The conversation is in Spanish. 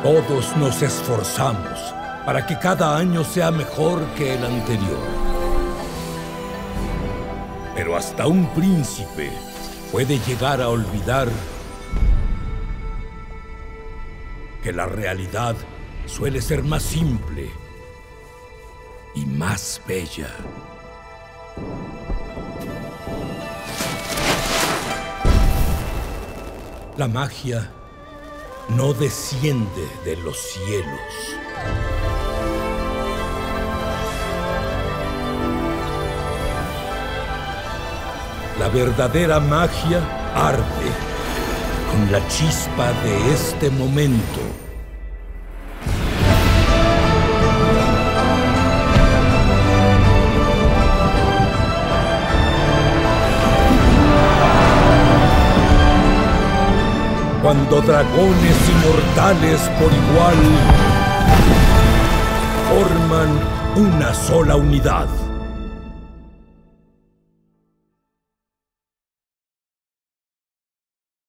Todos nos esforzamos para que cada año sea mejor que el anterior. Pero hasta un príncipe puede llegar a olvidar que la realidad suele ser más simple y más bella. La magia no desciende de los cielos. La verdadera magia arde con la chispa de este momento. Cuando dragones inmortales por igual forman una sola unidad.